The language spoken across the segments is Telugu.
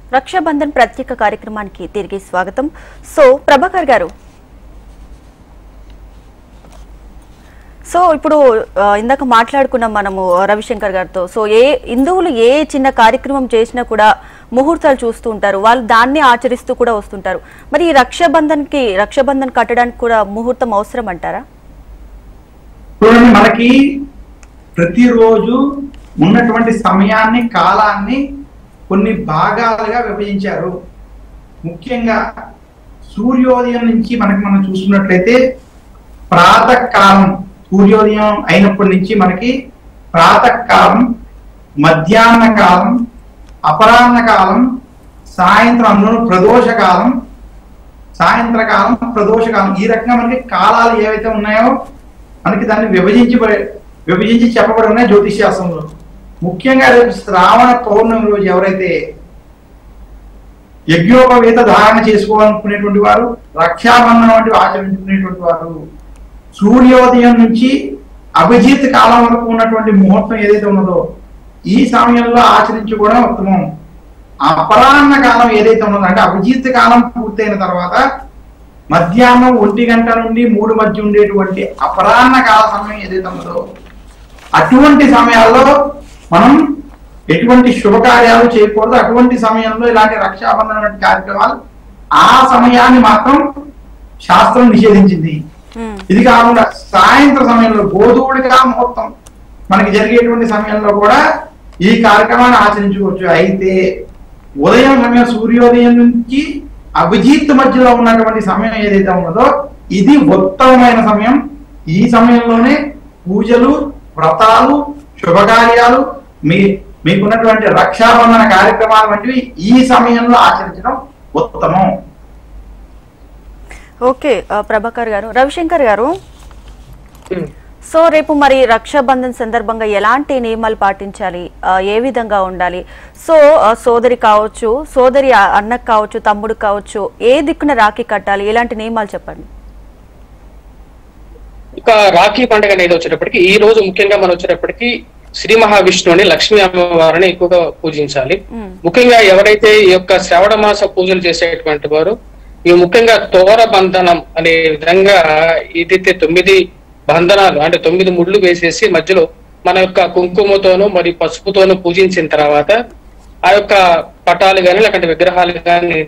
రక్షాబంధన్ ప్రత్యేక కార్యక్రమానికి తిరిగి స్వాగతం. సో ప్రభాకర్ గారు, ఇప్పుడు ఇందాక మాట్లాడుకున్నాం మనము రవిశంకర్ గారితో. సో హిందువులు ఏ చిన్న కార్యక్రమం చేసినా కూడా ముహూర్తాలు చూస్తూ ఉంటారు, వాళ్ళు దాన్ని ఆచరిస్తూ కూడా వస్తుంటారు. మరి ఈ రక్షాబంధన్ కట్టడానికి కూడా ముహూర్తం అవసరం అంటారా? చూడండి, మనకి ప్రతిరోజు ఉన్నటువంటి సమయాన్ని, కాలాన్ని కొన్ని భాగాలుగా విభజించారు. ముఖ్యంగా సూర్యోదయం నుంచి మనం చూసుకున్నట్లయితే ప్రాతకాలం, సూర్యోదయం అయినప్పటి నుంచి మనకి ప్రాతకాలం, మధ్యాహ్న కాలం, అపరాహ్న కాలం, సాయంత్రం, అందులో ప్రదోషకాలం, సాయంత్రకాలం, ప్రదోషకాలం, ఈ రకంగా మనకి కాలాలు ఏవైతే ఉన్నాయో మనకి దాన్ని విభజించి చెప్పబడి ఉన్నాయి జ్యోతిష్ శాస్త్రంలో. ముఖ్యంగా రేపు శ్రావణ పౌర్ణమి రోజు ఎవరైతే యజ్ఞోపవేత ధారణ చేసుకోవాలనుకునేటువంటి వారు, రక్షాబంధనం వంటివి ఆచరించుకునేటువంటి వారు, సూర్యోదయం నుంచి అభిజిత్ కాలం వరకు ఉన్నటువంటి ముహూర్తం ఏదైతే ఉన్నదో ఈ సమయంలో ఆచరించుకోవడం ఉత్తమం. అపరాహ్న కాలం ఏదైతే ఉన్నదో, అంటే అభిజిత్ కాలం పూర్తయిన తర్వాత మధ్యాహ్నం 1 గంట నుండి 3 మధ్య ఉండేటువంటి అపరాహ్న కాల సమయం ఏదైతే ఉన్నదో అటువంటి సమయాల్లో మనం ఎటువంటి శుభకార్యాలు చేయకూడదు. అటువంటి సమయంలో ఇలాంటి రక్షాబంధన వంటి కార్యక్రమాలు ఆ సమయాన్ని మాత్రం శాస్త్రం నిషేధించింది. ఇది కాకుండా సాయంత్ర సమయంలో గోధూళికా ముహూర్తం మనకి జరిగేటువంటి సమయంలో కూడా ఈ కార్యక్రమాన్ని ఆచరించుకోవచ్చు. అయితే ఉదయం సమయం, సూర్యోదయం నుంచి అభిజిత్ మధ్యలో ఉన్నటువంటి సమయం ఏదైతే ఉన్నదో ఇది ఉత్తమమైన సమయం. ఈ సమయంలోనే పూజలు, వ్రతాలు, శుభకార్యాలు, మీకున్నటువంటి రక్షాబంధన కార్యక్రమాలు వంటివి ఈ సమయంలో ఆచరించడం ఉత్తమం. ఓకే ప్రభాకర్ గారు. రవిశంకర్ గారు, సో రేపు మరి రక్షాబంధన్ సందర్భంగా ఎలాంటి నియమాలు పాటించాలి, ఏ విధంగా ఉండాలి? సో సోదరి కావచ్చు, సోదరి అన్నకు కావచ్చు, తమ్ముడు కావచ్చు, ఏ దిక్కున రాఖీ కట్టాలి, ఎలాంటి నియమాలు చెప్పండి. ఇక రాఖీ పండుగ అనేది వచ్చేటప్పటికి ఈ రోజు ముఖ్యంగా మనం వచ్చేటప్పటికి శ్రీ మహావిష్ణువుని, లక్ష్మీ అమ్మవారిని ఎక్కువగా పూజించాలి. ముఖ్యంగా ఎవరైతే ఈ యొక్క శ్రావణ మాస పూజలు చేసేటువంటి వారు ఈ ముఖ్యంగా తోర బంధనం అనే విధంగా ఏదైతే 9 బంధనాలు, అంటే 9 ముళ్ళు వేసేసి మధ్యలో మన యొక్క కుంకుమతోనూ మరి పసుపుతోనూ పూజించిన తర్వాత ఆ యొక్క పటాలు కానీ లేకపోతే విగ్రహాలు కానీ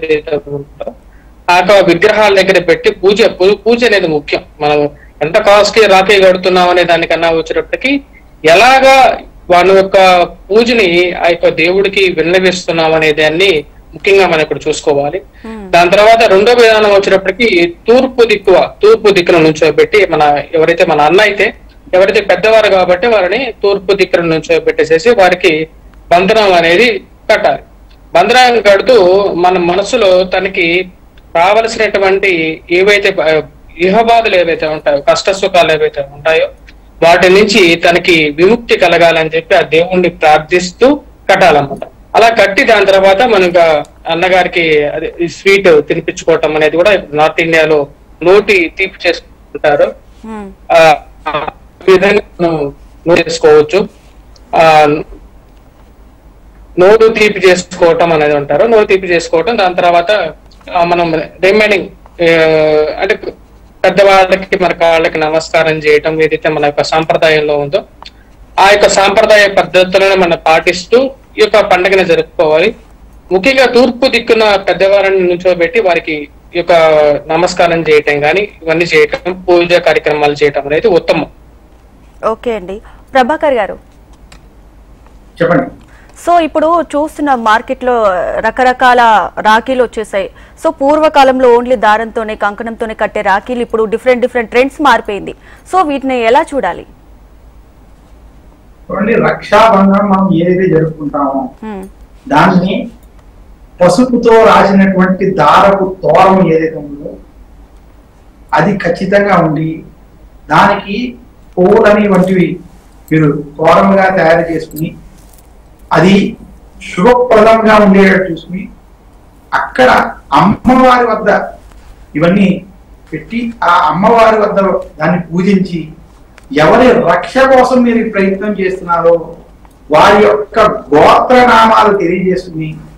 ఆ యొక్క విగ్రహాల దగ్గర పెట్టి పూజ అనేది ముఖ్యం. మనం ఎంత కాస్ట్ కి రాఖీ కడుతున్నాం అనే దానికన్నా వచ్చేటప్పటికి ఎలాగా వాళ్ళ యొక్క పూజని ఆ యొక్క దేవుడికి విన్నవిస్తున్నాం అనే దాన్ని ముఖ్యంగా మనం ఇక్కడ చూసుకోవాలి. దాని తర్వాత రెండో విధానం వచ్చేటప్పటికి తూర్పు దిక్కున నుంచోబెట్టి ఎవరైతే మన అన్న అయితే ఎవరైతే పెద్దవారు కాబట్టి వారిని తూర్పు దిక్కున నుంచోబెట్టేసేసి వారికి బంధనం అనేది కట్టాలి. బంధనం కడుతూ మన మనసులో తనకి రావలసినటువంటి ఏవైతే ఇహబాధలు ఏవైతే ఉంటాయో, కష్ట సుఖాలు ఏవైతే ఉంటాయో వాటి నుంచి తనకి విముక్తి కలగాలని చెప్పి ఆ దేవుణ్ణి ప్రార్థిస్తూ కట్టాలన్నమాట. అలా కట్టి దాని తర్వాత మనకు అన్నగారికి స్వీట్ తినిపించుకోవటం అనేది కూడా నార్త్ ఇండియాలో నోటి తీపి చేసుకుంటారు. ఆ విధంగా మనం చేసుకోవచ్చు. నోటు తీపి చేసుకోవటం అనేది ఉంటారు. నోటు తీపి చేసుకోవటం, దాని తర్వాత మనం రిమైనింగ్ అంటే పెద్దవాళ్ళకి మన కాళ్ళకి నమస్కారం చేయటం ఏదైతే మన యొక్క సాంప్రదాయంలో ఉందో ఆ యొక్క సాంప్రదాయ పద్ధతులను మనం పాటిస్తూ ఈ యొక్క పండుగను జరుపుకోవాలి. ముఖ్యంగా తూర్పు దిక్కున పెద్దవారిని నుంచోబెట్టి వారికి ఈ యొక్క నమస్కారం చేయటం కానీ ఇవన్నీ చేయటం, పూజ కార్యక్రమాలు చేయటం అనేది ఉత్తమం. ఓకే అండి. ప్రభాకర్ గారు చెప్పండి. సో ఇప్పుడు చూస్తున్న మార్కెట్ లో రకరకాల రాఖీలు వచ్చేసాయి. సో పూర్వకాలంలో ఓన్లీ దారంతోనే, కంకణంతోనే కట్టే రాఖీలు ఇప్పుడు డిఫరెంట్ ట్రెండ్స్ మారిపోయింది. సో వీటిని ఎలా చూడాలి? రక్షాబంధనం మనం ఏదైతే జరుపుకుంటామో దాన్ని పసుపుతో రాసినటువంటి దారపు తోరం ఏదైతే ఉందో అది ఖచ్చితంగా ఉండి దానికి పువ్వులని వంటివి మీరు తోరంగా తయారు చేసుకుని అది శుభప్రదంగా ఉండేటట్టు చూసుకుని అక్కడ అమ్మవారి వద్ద ఇవన్నీ పెట్టి ఆ అమ్మవారి వద్ద దాన్ని పూజించి ఎవరి రక్ష కోసం మీరు ప్రయత్నం చేస్తున్నారో వారి యొక్క గోత్రనామాలు తెలియజేసుకుని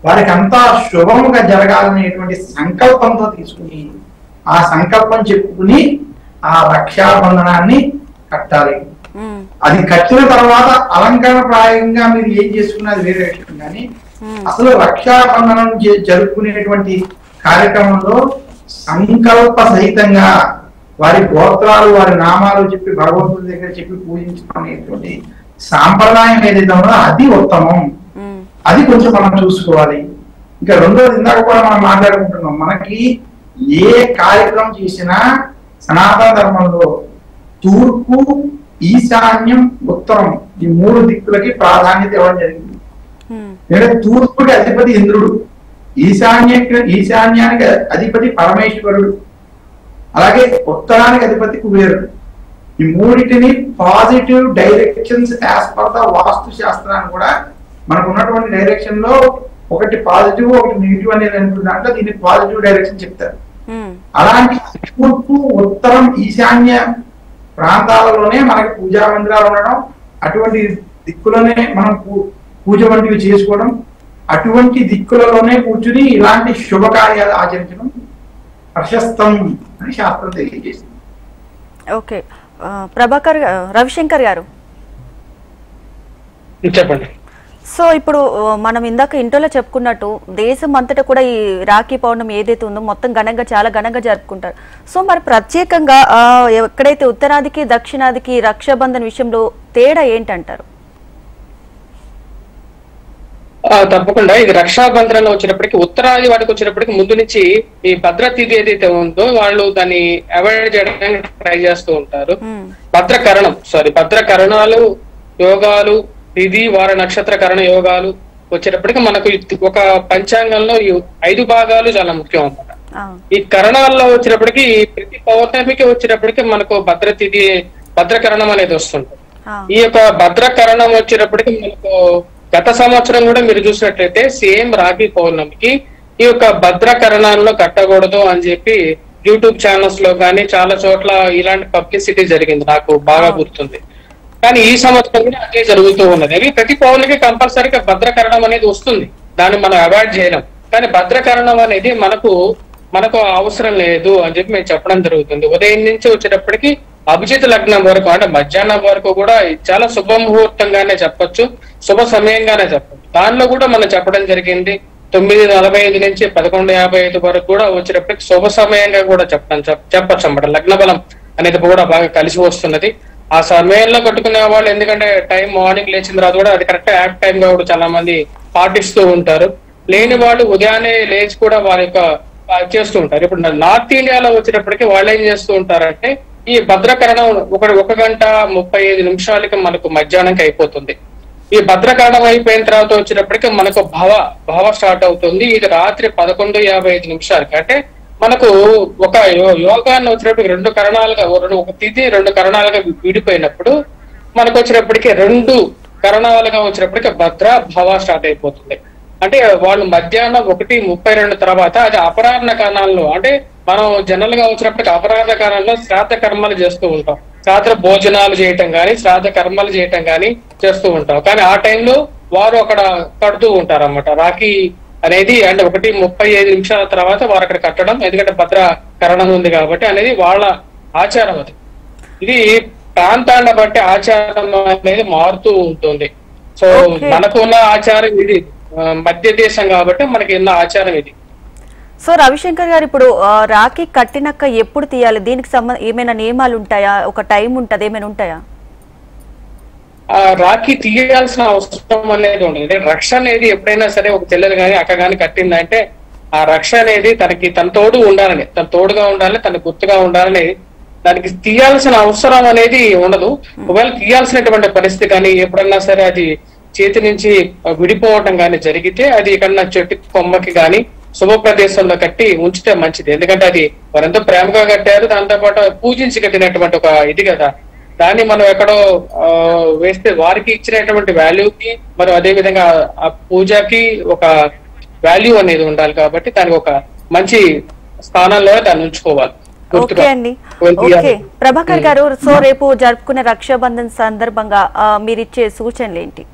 వారికి అంతా శుభముగా జరగాలనేటువంటి సంకల్పంతో తీసుకుని ఆ సంకల్పం చెప్పుకుని ఆ రక్షాబంధనాన్ని కట్టాలి. అది కట్టిన తర్వాత అలంకరణ ప్రాయంగా మీరు ఏం చేసుకున్నది వేరే విషయం, కానీ అసలు రక్షాబంధనం జరుపుకునేటువంటి కార్యక్రమంలో సంకల్ప సహితంగా వారి గోత్రాలు వారి నామాలు చెప్పి భగవంతుడి దగ్గర చెప్పి పూజించుకునేటువంటి సాంప్రదాయం ఏదైతే ఉందో అది ఉత్తమం. అది కొంచెం మనం చూసుకోవాలి. ఇంకా రెండోది ఇందాక కూడా మనం మాట్లాడుకుంటున్నాం, మనకి ఏ కార్యక్రమం చేసినా సనాతన ధర్మంలో తూర్పు, ఈశాన్యం, ఉత్తరం ఈ 3 దిక్కులకి ప్రాధాన్యత ఇవ్వడం జరిగింది. ఎందుకంటే తూర్పుకి అధిపతి ఇంద్రుడు, ఈశాన్యానికి అధిపతి పరమేశ్వరుడు, అలాగే ఉత్తరానికి అధిపతి కుబేరుడు. ఈ మూడింటిని positive directions as per the vastu శాస్త్రాన్ని కూడా మనకు ఉన్నటువంటి డైరెక్షన్ లో ఒకటి పాజిటివ్ ఒకటి నెగిటివ్ అనేది అనుకుంటే దీన్ని పాజిటివ్ డైరెక్షన్ చెప్తారు. అలాంటి తూర్పు, ఉత్తరం, ఈశాన్య ప్రాంతాలలోనే మనకి పూజా మందిరాలు ఉండడం, అటువంటి దిక్కులోనే మనం పూజ వంటివి చేసుకోవడం, అటువంటి దిక్కులలోనే కూర్చుని ఇలాంటి శుభకార్యాలు ఆచరించడం ప్రశస్తం అని శాస్త్రం తెలియజేసింది. ఓకే, ప్రభాకర్ రవిశంకర్ గారు చెప్పండి. సో ఇప్పుడు మనం ఇందాక ఇంటర్లో చెప్పుకున్నట్టు దేశం అంతటా కూడా ఈ రాఖీ పౌర్ణమి ఏదైతే ఉందో మొత్తం ఘనంగా, చాలా ఘనంగా జరుపుకుంటారు. సో మరి ప్రత్యేకంగా ఎక్కడైతే ఉత్తరాదికి దక్షిణాదికి రక్షాబంధన్ విషయంలో తేడా ఏంటంటారు? తప్పకుండా ఇది రక్షాబంధనంలో వచ్చినప్పటికీ ఉత్తరాది వాటికి వచ్చినప్పటికీ ముందు నుంచి ఈ భద్రతిథి ఏదైతే ఉందో వాళ్ళు దాన్ని అవాయిడ్ చేయడానికి ట్రై చేస్తూ ఉంటారు. భద్రకరణాలు, యోగాలు, తిథి, వార, నక్షత్ర కరణ యోగాలు వచ్చేటప్పటికి మనకు ఒక పంచాంగంలో ఈ 5 భాగాలు చాలా ముఖ్యం అన్నమాట. ఈ కరణాల్లో వచ్చినప్పటికీ ప్రతి పౌర్ణమికి వచ్చినప్పటికీ మనకు భద్రతిథి, భద్రకరణం అనేది వస్తుంటుంది. ఈ యొక్క భద్రకరణం వచ్చేటప్పటికి మనకు గత సంవత్సరం కూడా మీరు చూసినట్లయితే సేమ్ రాఖీ పౌర్ణమికి ఈ యొక్క భద్రకరణాల్లో కట్టకూడదు అని చెప్పి యూట్యూబ్ ఛానల్స్ లో కానీ చాలా చోట్ల ఇలాంటి పబ్లిసిటీ జరిగింది, నాకు బాగా గుర్తుంది. కానీ ఈ సంవత్సరం కూడా అదే జరుగుతూ ఉన్నది. అవి ప్రతి పౌరులకి కంపల్సరీగా భద్రకరణం అనేది వస్తుంది, దాన్ని మనం అవాయిడ్ చేయలేం. కానీ భద్రకరణం అనేది మనకు అవసరం లేదు అని చెప్పి మేము చెప్పడం జరుగుతుంది. ఉదయం నుంచి వచ్చేటప్పటికి అభిజిత్ లగ్నం వరకు అంటే మధ్యాహ్నం వరకు కూడా చాలా శుభముహూర్తంగానే చెప్పొచ్చు, శుభ సమయంగానే చెప్పొచ్చు. దానిలో కూడా మనం చెప్పడం జరిగింది 9:45 నుంచి 11:55 వరకు కూడా వచ్చేటప్పటికి శుభ సమయంగా కూడా చెప్పచ్చు అన్నమాట. లగ్న బలం అనేది కూడా బాగా కలిసి వస్తున్నది. ఆ సమయంలో కట్టుకునే వాళ్ళు ఎందుకంటే టైం మార్నింగ్ లేచిన తర్వాత కూడా అది కరెక్ట్ యాక్ట్ టైం గా కూడా చాలా మంది పాటిస్తూ ఉంటారు. లేని వాళ్ళు ఉదయాన్నే లేచి కూడా వారి యొక్క చేస్తూ ఉంటారు. ఇప్పుడు నార్త్ ఇండియాలో వచ్చేటప్పటికి వాళ్ళు ఏం చేస్తూ ఉంటారంటే ఈ భద్రకరణం 1:35 మనకు మధ్యాహ్నానికి అయిపోతుంది. ఈ భద్రకరణం అయిపోయిన తర్వాత వచ్చేటప్పటికి మనకు భవ స్టార్ట్ అవుతుంది. ఇది రాత్రి 11:55 అంటే మనకు ఒక యోగాన్ని వచ్చినప్పటికి 2 కరణాలుగా, ఒక తిథి 2 కరణాలుగా విడిపోయినప్పుడు మనకు వచ్చినప్పటికీ 2 కరణాలుగా వచ్చినప్పటికీ భవ స్టార్ట్ అయిపోతుంది. అంటే వాళ్ళు మధ్యాహ్నం 1:32 తర్వాత అది అపరాహ్న కరణాల్లో, అంటే మనం జనరల్ గా వచ్చినప్పటికీ అపరాహ్న కరణంలో శ్రాద్ధ కర్మలు చేస్తూ ఉంటాం, శ్రాద్ధ భోజనాలు చేయటం కానీ శ్రాద్ధ కర్మలు చేయటం కానీ చేస్తూ ఉంటాం. కానీ ఆ టైంలో వారు అక్కడ కడుతూ ఉంటారు అన్నమాట రాఖీ అనేది. అంటే 1:35 తర్వాత వారు అక్కడ కట్టడం, ఎందుకంటే భద్రకరణం ఉంది కాబట్టి అనేది వాళ్ళ ఆచారం. అది ఇది ప్రాంతాన్ని బట్టి ఆచారం అనేది మారుతూ ఉంటుంది. సో మనకున్న ఆచారం ఇది, మధ్య దేశం కాబట్టి మనకి ఉన్న ఆచారం ఇది. సో రవిశంకర్ గారు, ఇప్పుడు రాఖీ కట్టినాక ఎప్పుడు తీయాలి? దీనికి ఏమైనా నియమాలు ఉంటాయా? ఒక టైం ఉంటది, ఏమైనా ఉంటాయా? రాఖీ తీయాల్సిన అవసరం అనేది ఉండదు. రక్ష అనేది ఎప్పుడైనా సరే ఒక చెల్లెలు కానీ అక్క కానీ కట్టిందంటే ఆ రక్ష అనేది తన తోడు ఉండాలని, తన తోడుగా ఉండాలి, తన గుర్తుగా ఉండాలని దానికి తీయాల్సిన అవసరం అనేది ఉండదు. ఒకవేళ తీయాల్సినటువంటి పరిస్థితి కానీ ఎప్పుడన్నా సరే అది చేతి నుంచి విడిపోవటం కానీ జరిగితే అది ఎక్కడన్నా చెట్టు కొమ్మకి కానీ శుభ ప్రదేశంలో కట్టి ఉంచితే మంచిది. ఎందుకంటే అది వారెంతో ప్రేమగా కట్టారు, దాంతో పాటు పూజించి కట్టినటువంటి ఒక ఇది కదా. దాన్ని మనం ఎక్కడో వేస్తే వారికి ఇచ్చినటువంటి వాల్యూకి మరి అదే విధంగా ఆ పూజకి ఒక వాల్యూ అనేది ఉండాలి కాబట్టి దానికి ఒక మంచి స్థానంలో దాన్ని ఉంచుకోవాలి. ఓకే అండి, ఓకే ప్రభాకర్ గారు. సో రేపు జరుపుకునే రక్షాబంధన్ సందర్భంగా మీరిచ్చే సూచనలు ఏంటి?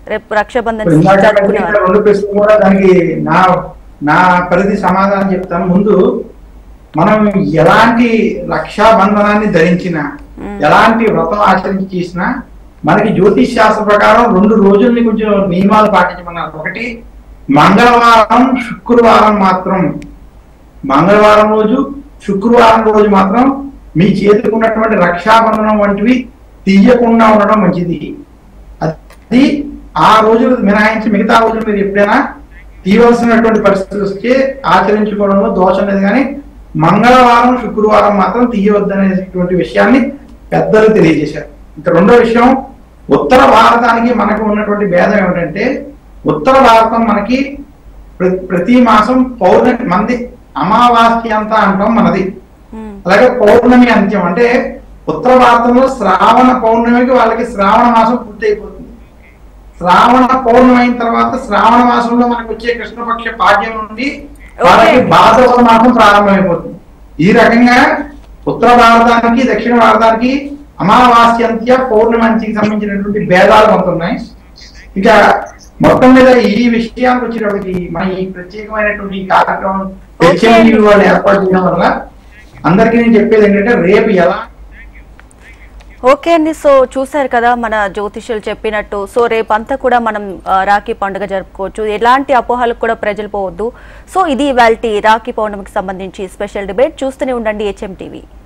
రేపు రక్షాబంధన్ ఇందాక జరుపుకునే వారు? రెండు ప్రశ్నలు కూడా దానికి నా నా పరిధి సమాధానం చెప్తాను. ముందు మనం ఎలాంటి రక్షాబంధనాన్ని ధరించినా, ఎలాంటి వ్రతం ఆచరించి చేసినా మనకి జ్యోతిష్ శాస్త్ర ప్రకారం 2 రోజుల్ని కొంచెం నియమాలు పాటించమన్నారు. ఒకటి, మంగళవారం శుక్రవారం మాత్రం, మంగళవారం రోజు శుక్రవారం రోజు మాత్రం మీ చేతికి ఉన్నటువంటి రక్షాబంధనం వంటివి తీయకుండా ఉండడం మంచిది. అది ఆ రోజులు మినహాయించి మిగతా రోజులు మీరు ఎప్పుడైనా తీయవలసినటువంటి పరిస్థితులు వస్తే ఆచరించుకోవడంలో దోషం లేదు, కానీ మంగళవారం శుక్రవారం మాత్రం తీయవద్దనేటువంటి విషయాన్ని పెద్దలు తెలియజేశారు. ఇంకా రెండో విషయం, ఉత్తర భారతానికి మనకు ఉన్నటువంటి భేదం ఏమిటంటే, ఉత్తర భారతం మనకి ప్రతి మాసం పౌర్ణమి, మంది అమావాస్య అంతా అంటాం మనది, అలాగే పౌర్ణమి అంత్యం. అంటే ఉత్తర భారతంలో శ్రావణ పౌర్ణమికి వాళ్ళకి శ్రావణ మాసం పూర్తి అయిపోతుంది. శ్రావణ పౌర్ణమి అయిన తర్వాత శ్రావణ మాసంలో మనకు వచ్చే కృష్ణపక్ష పాడ్యం నుండి వాళ్ళకి భాద్రపద మాసం ప్రారంభమైపోతుంది. ఈ రకంగా ఉత్తర భారతానికి దక్షిణ భారతానికి అమావాస్యంత్య పౌర్ణమంతికి సంబంధించినటువంటి భేదాలు ఉంటున్నాయి. ఇంకా మొత్తం మీద ఈ విషయానికి వచ్చేటప్పటికి మన ఈ ప్రత్యేకమైనటువంటి కార్యక్రమం వాళ్ళు ఏర్పాటు చేయడం వల్ల అందరికీ నేను చెప్పేది ఏంటంటే, రేపు ఎలా ఓకే అండి. సో చూసారు కదా మన జ్యోతిష్యులు చెప్పినట్టు. సో రేపంతా కూడా మనం రాఖీ పండుగ జరుపుకోవచ్చు, ఎలాంటి అపోహలకు కూడా ప్రజలు పోవద్దు. సో ఇది ఇవాల్టి రాఖీ పౌర్ణమికి సంబంధించి స్పెషల్ డిబేట్. చూస్తూనే ఉండండి HM TV.